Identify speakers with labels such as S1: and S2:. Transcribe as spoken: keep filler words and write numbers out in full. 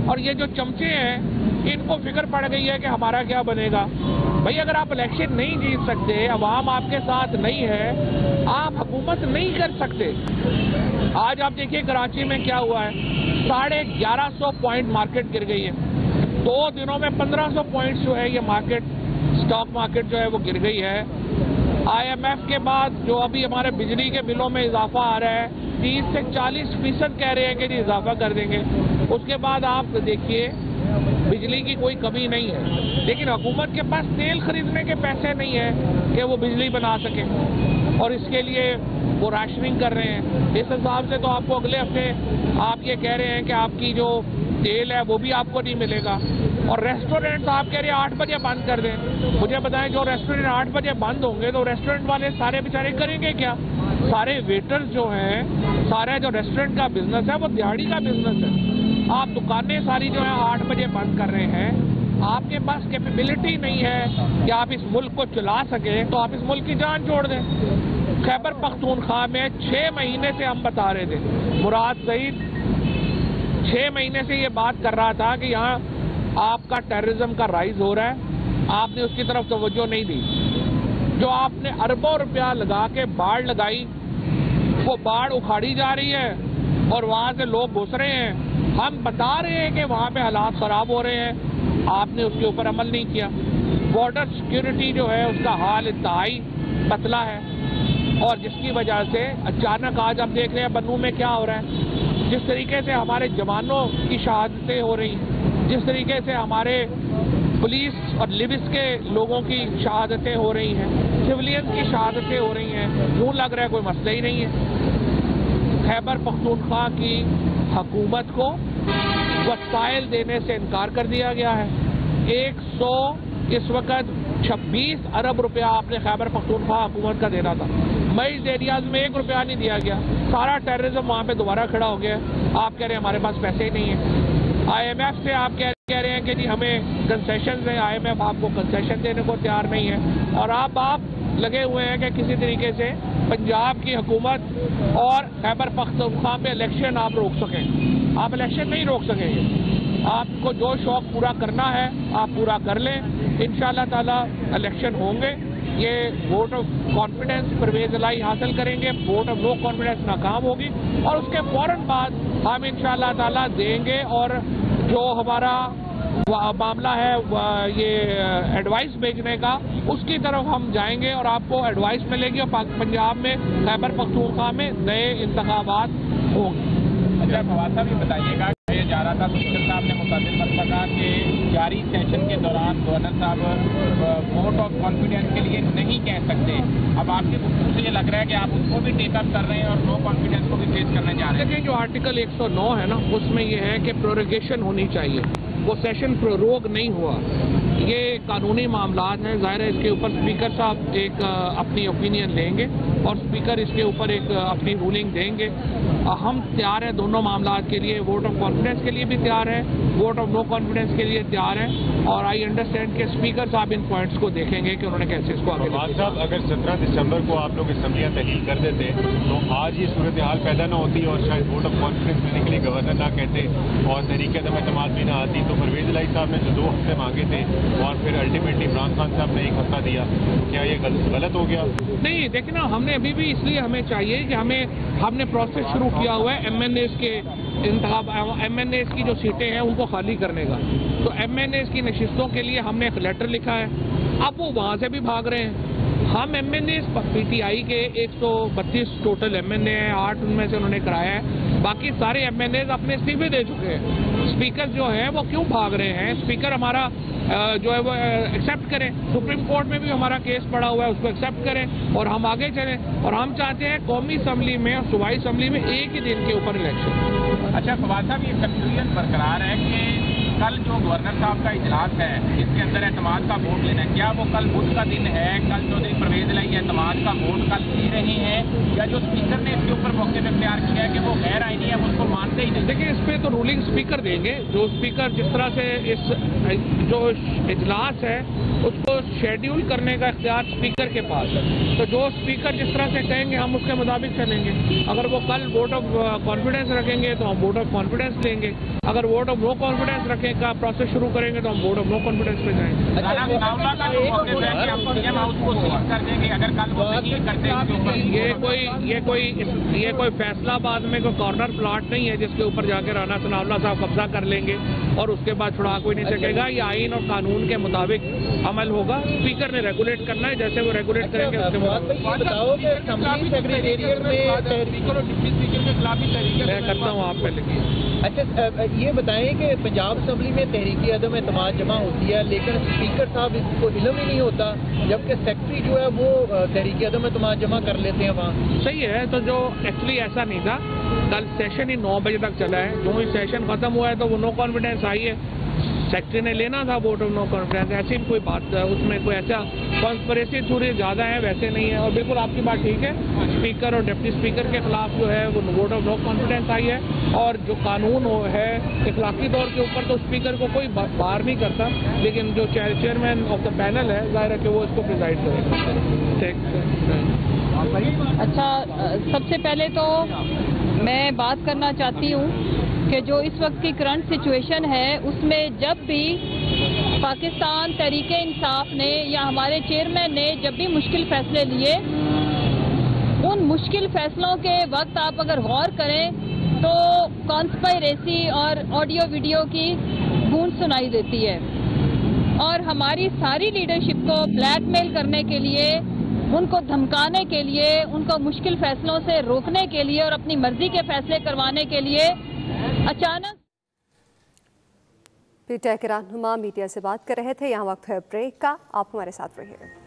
S1: और ये जो चमचे हैं इनको फिक्र पड़ गई है कि हमारा क्या बनेगा। भाई अगर आप इलेक्शन नहीं जीत सकते, अवाम आपके साथ नहीं है, आप हुकूमत नहीं कर सकते। आज आप देखिए कराची में क्या हुआ है, साढ़े ग्यारह सौ पॉइंट मार्केट गिर गई है। दो दिनों में पंद्रह सौ पॉइंट जो है ये मार्केट, स्टॉक मार्केट जो है वो गिर गई है। आईएमएफ के बाद जो अभी हमारे बिजली के बिलों में इजाफा आ रहा है, तीस से चालीस फीसद कह रहे हैं कि जी इजाफा कर देंगे। उसके बाद आप देखिए बिजली की कोई कमी नहीं है, लेकिन हुकूमत के पास तेल खरीदने के पैसे नहीं है कि वो बिजली बना सके, और इसके लिए वो राशनिंग कर रहे हैं। इस हिसाब से तो आपको अगले हफ्ते आप ये कह रहे हैं कि आपकी जो तेल है वो भी आपको नहीं मिलेगा। और रेस्टोरेंट आप कह रहे हैं आठ बजे बंद कर दें। मुझे बताएं, जो रेस्टोरेंट आठ बजे बंद होंगे तो रेस्टोरेंट वाले सारे बेचारे करेंगे क्या? सारे वेटर्स जो हैं, सारा जो रेस्टोरेंट का बिजनेस है वो दिहाड़ी का बिजनेस है। आप दुकानें सारी जो है आठ बजे बंद कर रहे हैं। आपके पास कैपेबिलिटी नहीं है कि आप इस मुल्क को चला सकें, तो आप इस मुल्क की जान छोड़ दें। खैबर पख्तूनख्वा में छह महीने से हम बता रहे थे, मुराद सईद छह महीने से ये बात कर रहा था कि यहाँ आपका टेररिज्म का राइज हो रहा है, आपने उसकी तरफ तवज्जो नहीं दी। जो आपने अरबों रुपया लगा के बाढ़ लगाई, वो बाढ़ उखाड़ी जा रही है और वहाँ से लोग घुस रहे हैं। हम बता रहे हैं कि वहाँ पे हालात खराब हो रहे हैं, आपने उसके ऊपर अमल नहीं किया। बॉर्डर सिक्योरिटी जो है उसका हाल इंतहाई पतला है, और जिसकी वजह से अचानक आज हम देख रहे हैं बन्नू में क्या हो रहा है। जिस तरीके से हमारे जवानों की शहादतें हो रही हैं, जिस तरीके से हमारे पुलिस और लिबिस के लोगों की शहादतें हो रही हैं, सिविलियन की शहादतें हो रही हैं, यूँ लग रहा है कोई मसला ही नहीं है। खैबर पख्तूनख्वा की हुकूमत को वसाइल देने से इनकार कर दिया गया है। एक सौ इस वक्त छब्बीस अरब रुपया आपने खैबर पख्तूनख्वा हुकूमत का देना था। मई एरियाज में एक रुपया नहीं दिया गया। सारा टेररिज्म वहाँ पे दोबारा खड़ा हो गया। आप कह रहे हैं हमारे पास पैसे ही नहीं है। आईएमएफ से आप कह कह रहे हैं कि जी हमें कंसेशन दें, आईएमएफ आपको कंसेशन देने को तैयार नहीं है। और आप आप लगे हुए हैं कि किसी तरीके से पंजाब की हुकूमत और खैबर पख्तूनख्वा में इलेक्शन आप रोक सकें। आप इलेक्शन नहीं रोक सकेंगे। आपको जो शौक पूरा करना है आप पूरा कर लें। इंशाअल्लाह ताला इलेक्शन होंगे। ये vote of confidence Pervaiz Elahi हासिल करेंगे, वोट ऑफ नो कॉन्फिडेंस नाकाम होगी, और उसके फौरन बाद हम इंशाअल्लाह ताला देंगे। और जो हमारा मामला है ये एडवाइस भेजने का, उसकी तरफ हम जाएंगे और आपको एडवाइस मिलेगी और पंजाब में खैबर पख्तूनख्वा में नए इंतखाबात होंगे।
S2: अच्छा फवाद साहब, ये बताइएगा, जा रहा था स्पीकर साहब ने मुताबिक कहा कि जारी सेशन के दौरान गवर्नर साहब वोट ऑफ कॉन्फिडेंस के लिए नहीं कह सकते। अब आपके गुफ्तगू से ये लग रहा है कि आप उसको भी टेकअप कर रहे हैं और नो कॉन्फिडेंस को भी फेस करने जा रहे हैं।
S1: देखिए, जो आर्टिकल एक सौ नौ है ना, उसमें ये है कि प्रोरोगेशन होनी चाहिए। वो सेशन प्रोरोग नहीं हुआ, ये कानूनी मामलात हैं। जाहिर है इसके ऊपर स्पीकर साहब एक अपनी ओपिनियन लेंगे और स्पीकर इसके ऊपर एक अपनी रूलिंग देंगे। हम तैयार हैं दोनों मामलात के लिए। वोट ऑफ कॉन्फिडेंस के लिए भी तैयार है, वोट ऑफ नो कॉन्फिडेंस के लिए तैयार है। और आई अंडरस्टैंड कि स्पीकर साहब इन पॉइंट्स को देखेंगे कि उन्होंने कैसे इसको आगे।
S3: साहब, अगर सत्रह दिसंबर को आप लोग असम्बलियाँ तहलील कर देते तो आज ये सूरत हाल पैदा ना होती और शायद वोट ऑफ कॉन्फिडेंस देने के लिए गवर्नर ना कहते और तहरीक अदम एतमाद भी ना आती। तो परवेज इलाही साहब ने जो दो हफ्ते मांगे थे और फिर अल्टीमेटली इमरान खान साहब ने एक हफ्ता दिया, तो क्या ये गलत हो गया?
S1: नहीं, देखिए ना, हमने अभी भी इसलिए हमें चाहिए कि हमें हमने प्रोसेस शुरू किया हुआ है एम एन एस के इंतखाब, एम एन एस की जो सीटें हैं उनको खाली करने का। तो एम एन एस की नशिस्तों के लिए हमने एक लेटर लिखा है। अब वो वहाँ से भी भाग रहे हैं। हम एम एन एस पीटीआई के एक सौ बत्तीस टोटल एम एन ए हैं, आठ उनमें से उन्होंने कराया है। बाकी सारे एम एन एज अपने इस्तीफे दे चुके हैं। स्पीकर जो है वो क्यों भाग रहे हैं? स्पीकर हमारा जो है वो एक्सेप्ट करें। सुप्रीम कोर्ट में भी हमारा केस पड़ा हुआ है, उसको एक्सेप्ट करें और हम आगे चलें। और हम चाहते हैं कौमी असम्बली में और सूबाई असम्बली में एक ही दिन के ऊपर इलेक्शन।
S2: अच्छा फवाद साहब, ये कंफ्यूजन बरकरार है कि कल जो गवर्नर साहब का इजलास है इसके अंदर एतमाद का वोट लेना है, क्या वो कल बुध का दिन है? कल चौधरी परवेज लाई एतमाद का वोट कल ले रहे हैं, या जो स्पीकर ने इसके ऊपर मौके पर इख्तियार किया है कि वो गैर आईनी है, उसको मानते ही नहीं?
S1: देखिए, इस पे तो रूलिंग स्पीकर देंगे। जो स्पीकर जिस तरह से इस जो इजलास है उसको शेड्यूल करने का इख्तियार स्पीकर के पास है, तो जो स्पीकर जिस तरह से कहेंगे हम उसके मुताबिक चलेंगे। अगर वो कल वोट ऑफ कॉन्फिडेंस रखेंगे तो हम वोट ऑफ कॉन्फिडेंस लेंगे, अगर वोट ऑफ नो कॉन्फिडेंस रखें का प्रोसेस शुरू करेंगे तो हम वोट ऑफ नो कॉन्फिडेंस पे जाएंगे। ये कोई ये कोई ये कोई फैसलाबाद में कोई कॉर्नर प्लॉट नहीं है जिसके ऊपर जाकर राना सनाउल्लाह साहब कब्जा कर लेंगे और उसके बाद छुड़ा कोई नहीं सकेगा। ये आइन और कानून के मुताबिक अमल होगा। स्पीकर ने रेगुलेट करना है, जैसे वो रेगुलेट करेंगे उसके मुताबिक। मैं करता हूँ, आप पहले।
S4: अच्छा, ये बताएं कि पंजाब असम्बली में तहरीकी अदम एतमाद जमा होती है, लेकिन स्पीकर साहब इसको इल्म ही नहीं होता, जबकि सेक्रेटरी जो है वो तहरीकी अदम एतमाद जमा कर लेते हैं वहाँ।
S1: सही है, तो जो एक्चुअली ऐसा नहीं था, कल सेशन ही नौ बजे तक चला है। जो ही सेशन खत्म हुआ है तो वो नो कॉन्फिडेंस आई है, सेक्रेटरी ने लेना था वोट ऑफ नो कॉन्फिडेंस। ऐसी कोई बात, उसमें कोई ऐसा कॉन्स्पिरेसी थोड़ी ज़्यादा है, वैसे नहीं है। और बिल्कुल आपकी बात ठीक है, स्पीकर और डिप्टी स्पीकर के खिलाफ जो है वो वोट ऑफ नो कॉन्फिडेंस आई है, और जो कानून है इखलाकी तौर के ऊपर तो स्पीकर को कोई बार नहीं करता, लेकिन जो चेयरमैन ऑफ द पैनल है जाहिर है कि वो इसको प्रिजाइड करेगा।
S5: अच्छा, सबसे पहले तो मैं बात करना चाहती हूँ कि जो इस वक्त की करंट सिचुएशन है उसमें जब भी पाकिस्तान तहरीके इंसाफ ने या हमारे चेयरमैन ने जब भी मुश्किल फैसले लिए, उन मुश्किल फैसलों के वक्त आप अगर गौर करें तो कॉन्स्पायरेसी और ऑडियो वीडियो की गूंज सुनाई देती है, और हमारी सारी लीडरशिप को ब्लैकमेल करने के लिए, उनको धमकाने के लिए, उनको मुश्किल फैसलों से रोकने के लिए और अपनी मर्जी के फैसले करवाने के लिए अचानक।
S6: पीटीआई के रहनुमा मीडिया से बात कर रहे थे। यहाँ वक्त है ब्रेक का, आप हमारे साथ रहिए।